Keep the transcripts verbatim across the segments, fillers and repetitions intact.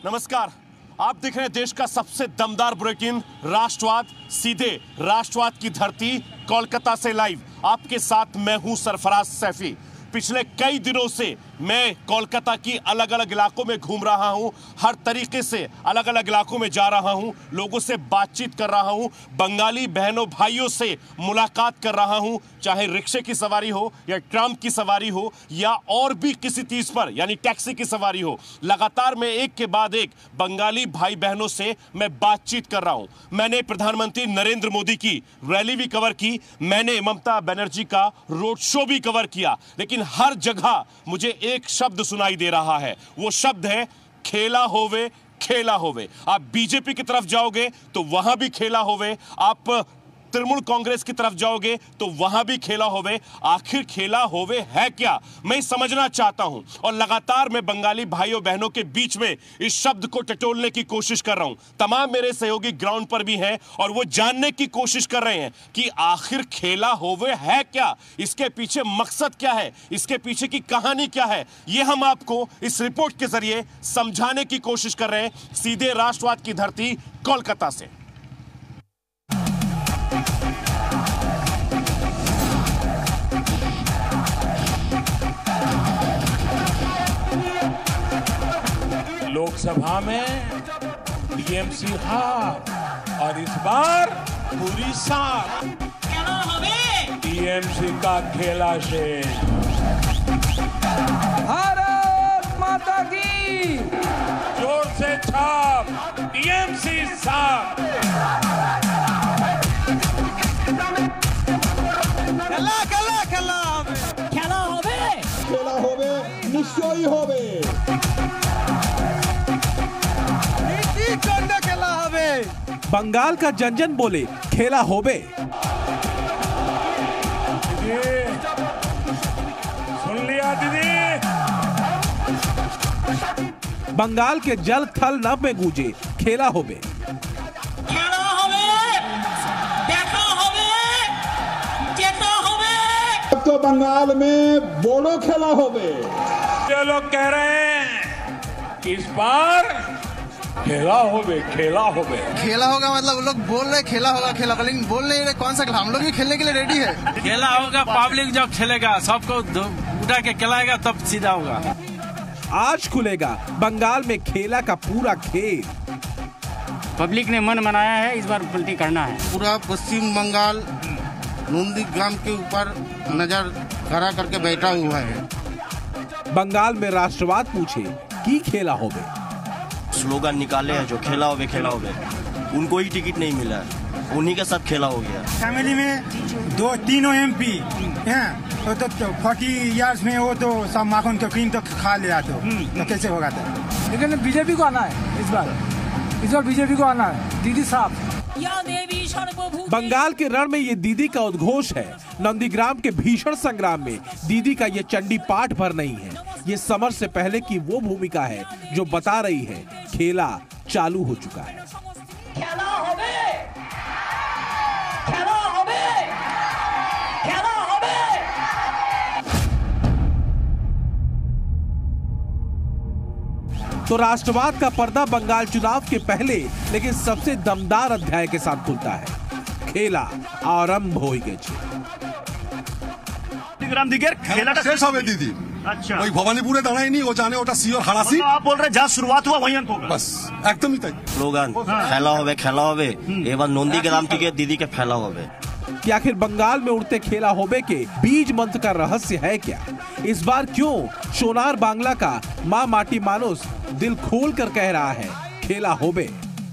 नमस्कार, आप देख रहे हैं देश का सबसे दमदार बुलेटिन राष्ट्रवाद, सीधे राष्ट्रवाद की धरती कोलकाता से लाइव। आपके साथ मैं हूं सरफराज सैफी। पिछले कई दिनों से मैं कोलकाता की अलग अलग इलाकों में घूम रहा हूं, हर तरीके से अलग अलग इलाकों में जा रहा हूं, लोगों से बातचीत कर रहा हूं, बंगाली बहनों भाइयों से मुलाकात कर रहा हूं, चाहे रिक्शे की सवारी हो या ट्राम की सवारी हो या और भी किसी चीज पर यानी टैक्सी की सवारी हो। लगातार मैं एक के बाद एक बंगाली भाई बहनों से मैं बातचीत कर रहा हूं। मैंने प्रधानमंत्री नरेंद्र मोदी की रैली भी कवर की, मैंने ममता बनर्जी का रोड शो भी कवर किया, लेकिन हर जगह मुझे एक शब्द सुनाई दे रहा है। वो शब्द है खेला होवे, खेला होवे। आप बीजेपी की तरफ जाओगे तो वहां भी खेला होवे, आप तृणमूल कांग्रेस की तरफ जाओगे तो वहां भी खेला होवे। आखिर खेला होवे है क्या, मैं समझना चाहता हूं और लगातार मैं बंगाली भाइयों बहनों के बीच में इस शब्द को टटोलने की कोशिश कर रहा हूं। तमाम मेरे सहयोगी ग्राउंड पर भी हैं और वो जानने की कोशिश कर रहे हैं कि आखिर खेला होवे है क्या, इसके पीछे मकसद क्या है, इसके पीछे की कहानी क्या है। ये हम आपको इस रिपोर्ट के जरिए समझाने की कोशिश कर रहे हैं, सीधे राष्ट्रवाद की धरती कोलकाता से। लोकसभा में टीएमसी हार और इस बार पूरी सार टीएमसी का खेला शेष। भारत माता की जोर से छाप टीएमसी साफ। খেলা খেলা খেলা হবে খেলা হবে খেলা হবে নিশ্চয়ই হবে নীতি চন্দ্র খেলা হবে। बंगाल का जनजन बोले खेला होबे। दीदी सुन लिया दीदी। बंगाल के जल थल नभ में गूंजे खेला होबे। খেলা হবে, দেখা হবে, জেতা হবে। अब तो बंगाल में बोलो खेला होबे। ये लोग कह रहे हैं इस बार खेला होबे, खेला होबे। खेला होगा मतलब लोग बोल रहे खेला होगा खेला होगा, लेकिन बोल नहीं रहे कौन सा खेला। हम लोग भी खेलने के लिए रेडी है। खेला होगा, पब्लिक जब खेलेगा सबको उठा के खिलाएगा तब सीधा होगा। आज खुलेगा बंगाल में खेला का पूरा खेल। पब्लिक ने मन बनाया है, इस बार पलटी करना है। पूरा पश्चिम बंगाल नंदीग्राम के ऊपर नजर खड़ा करके बैठा हुआ है। बंगाल में राष्ट्रवाद पूछे की खेला होबे। स्लोगन निकाले हैं जो खेला होवे खेला होवे, उनको ही टिकट नहीं मिला है, उन्हीं के साथ खेला हो गया। फैमिली में दो तीनों एमपी हैं तो, तो, तो फोर्टी इयर्स में वो तो सब माखन के क्रीम तो खा लिया, तो, तो कैसे होगा। तो लेकिन बीजेपी को आना है इस बार, इस बार बीजेपी को आना है। दीदी साहब बंगाल के रण में ये दीदी का उद्घोष है। नंदीग्राम के भीषण संग्राम में दीदी का ये चंडी पाठ भर नहीं है, ये समर से पहले की वो भूमिका है जो बता रही है खेला चालू हो चुका है। খেলা হবে, খেলা হবে, খেলা হবে। तो राष्ट्रवाद का पर्दा बंगाल चुनाव के पहले लेकिन सबसे दमदार अध्याय के साथ खुलता है। खेला आरंभ हो गए। খেলাটা শেষ হবে দিদি। আচ্ছা ওই ভবানীপুরে দাঁড়ায়নি, ও জানে ওটা সিওর হারাসি। आप बोल रहे যা শুরুয়াত हुआ वहीं अंत होगा। बस एकदम ही तय। स्लोगन खेला होवे खेला होवे, ये बार नंदीग्राम की दीदी के खेला होवे। कि आखिर बंगाल में उड़ते खेला होबे के बीज मंत्र का रहस्य है क्या। इस बार क्यों सोनार बांग्ला का माँ माटी मानुस दिल खोल कर कह रहा है खेला होबे।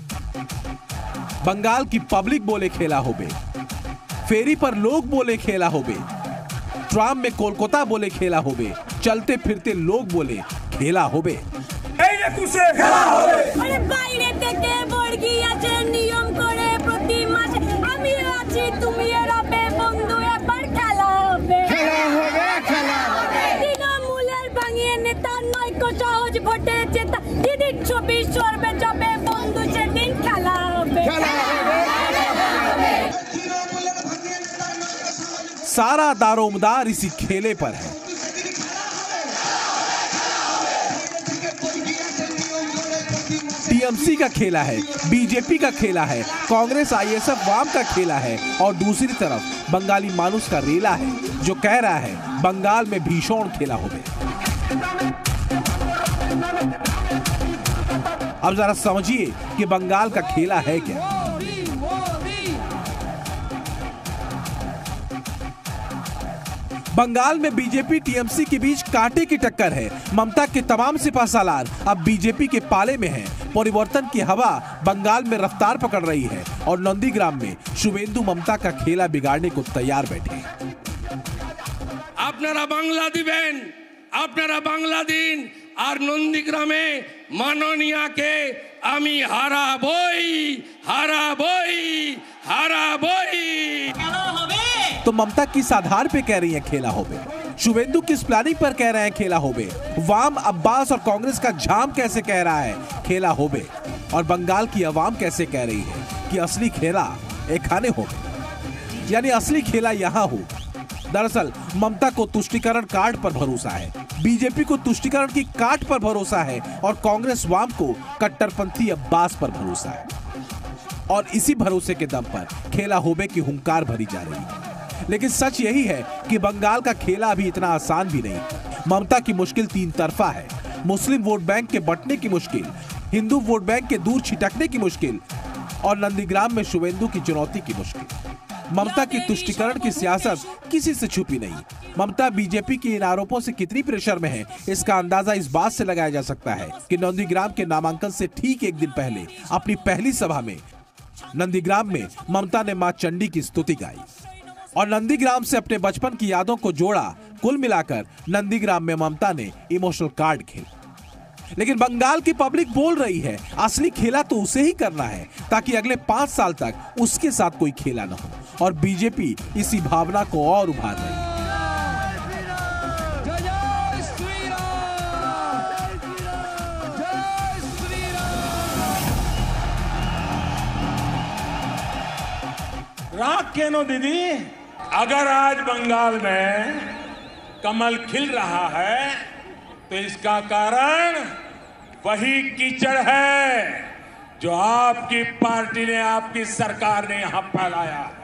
बंगाल की पब्लिक बोले खेला होबे, फेरी पर लोग बोले खेला होबे, ट्राम में कोलकाता बोले खेला होबे, चलते फिरते लोग बोले खेला होबे। খেলা হবে। আরে বাইরে থেকে বর্গী আছে নিয়ম করে প্রতি মাসে আমি আছি তুমি এরাবে বন্ধু এবার খেলা হবে। খেলা হবে, খেলা হবে। তৃণমূলের ভাঙিয়ে নেতা নয় কো সহজ ভোটে জেতা দিদির ছবি সরবে যাবে বন্ধু সেদিন খেলা হবে। খেলা হবে। सारा दारोमदार इसी खेले पर है। टीएमसी का खेला है, बीजेपी का खेला है, कांग्रेस आईएसएफ वाम का खेला है और दूसरी तरफ बंगाली मानुस का रेला है जो कह रहा है बंगाल में भीषण खेला होवे। अब जरा समझिए कि बंगाल का खेला है क्या। बंगाल में बीजेपी टीएमसी के बीच कांटे की टक्कर है। ममता के तमाम सिपहसालार अब बीजेपी के पाले में हैं। परिवर्तन की हवा बंगाल में रफ्तार पकड़ रही है और नंदीग्राम में शुभेंदु ममता का खेला बिगाड़ने को तैयार बैठे हैं। আপনারা বাংলা দিবেন, আপনারা বাংলা দিন আর নন্দীগ্রামে মাননীয়াকে আমি হারাবই হারাবই হারাবই। तो ममता किस आधार पे कह रही है खेला होबे? शुभेंदु किस प्लानिंग पर कह रहे हैं खेला होबे? वाम अब्बास और कांग्रेस का झाम कैसे कह रहा है खेला होबे? और बंगाल की आवाम कैसे कह रही है कि असली खेला एक खाने होबे, यानी असली खेला यहाँ हो। दरअसल ममता को तुष्टीकरण कार्ड पर भरोसा है, बीजेपी को तुष्टीकरण की काट पर भरोसा है और कांग्रेस वाम को कट्टरपंथी अब्बास पर भरोसा है। और इसी भरोसे के दम पर खेला होबे की हुंकार भरी जा रही है। लेकिन सच यही है कि बंगाल का खेला अभी इतना आसान भी नहीं। ममता की मुश्किल तीन तरफा है। मुस्लिम वोट बैंक के बंटने की मुश्किल, हिंदू वोट बैंक के दूर छिटकने की मुश्किल और नंदीग्राम में शुभेंदु की चुनौती की मुश्किल। ममता की तुष्टीकरण की सियासत किसी से छुपी नहीं। ममता बीजेपी के इन आरोपों से कितनी प्रेशर में है, इसका अंदाजा इस बात से लगाया जा सकता है कि नंदीग्राम के नामांकन से ठीक एक दिन पहले अपनी पहली सभा में नंदीग्राम में ममता ने मां चंडी की स्तुति गाई और नंदीग्राम से अपने बचपन की यादों को जोड़ा। कुल मिलाकर नंदीग्राम में ममता ने इमोशनल कार्ड खेला। लेकिन बंगाल की पब्लिक बोल रही है असली खेला तो उसे ही करना है ताकि अगले पांच साल तक उसके साथ कोई खेला न हो और बीजेपी इसी भावना को और उभार रही है। राग केनो दीदी, अगर आज बंगाल में कमल खिल रहा है तो इसका कारण वही कीचड़ है जो आपकी पार्टी ने, आपकी सरकार ने यहां फैलाया।